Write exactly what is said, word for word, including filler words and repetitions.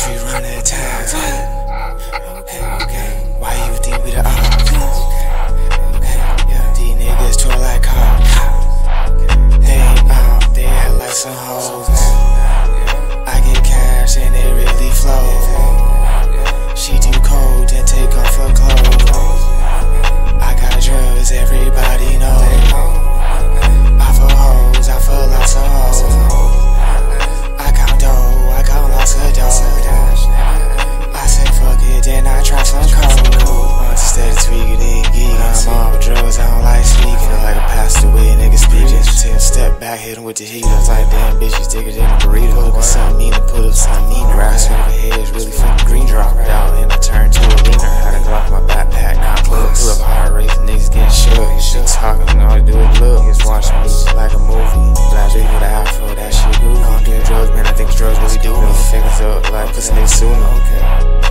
street run that time. Okay, okay. Why you think we the odds? Okay, yeah. These niggas twirl like cops. They ain't out, they act like some hoes. I get cash and it really flows. She too cold, then take off her clothes. I got drugs, everybody knows. I for hoes, I for lots of hoes. I count dough, I count lots of dough. I say fuck it, then I try some cold. Instead of tweaking it, geeking. I'm on drugs, I don't like speaking. Like a passed away nigga speaking. Take a step back, hit him with the heat. I was like, damn bitch, you thicker than a burrito. Put up something mean to put up something mean. The rats over here is really fucking green dropped out. And I turned to a leaner. Had a Glock in my backpack, now I pull up, pull up heart rate. Niggas getting shook. Shit talking, all I do is look. Niggas watching me like a movie. Flash with the afro, that shit groovy. I'm doing drugs, man, I think drugs really do me. Fingers up like pussy niggas sue me.